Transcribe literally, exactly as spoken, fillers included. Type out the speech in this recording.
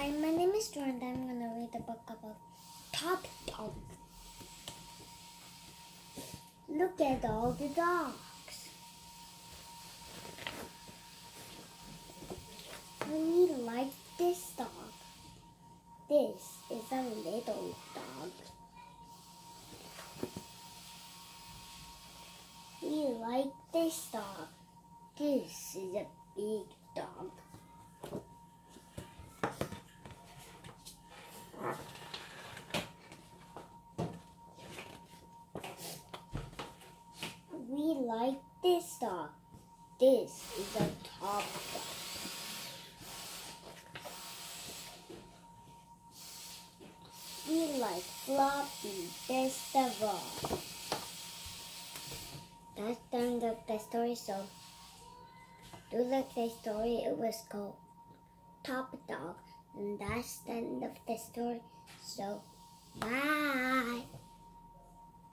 Hi, my name is Jordan. I'm going to read the book about Top Dog. Look at all the dogs. We like this dog. This is a little dog. We like this dog. This is a big dog. We like this dog. This is a top dog. We like Floppy best of all. That's the end of the story, so do you like the story? It was called Top Dog, and that's the end of the story, so bye.